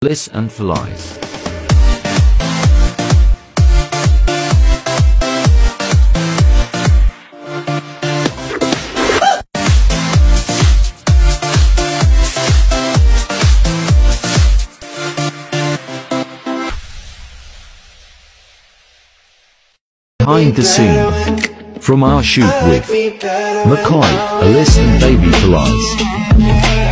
Alice and Felice. Behind the scene, from our shoot with McCoy, Alice and baby Felice.